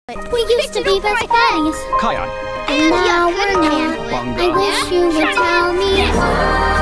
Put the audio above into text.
We used to be best buddies. Kion. And now we're not. I wish you would tell me.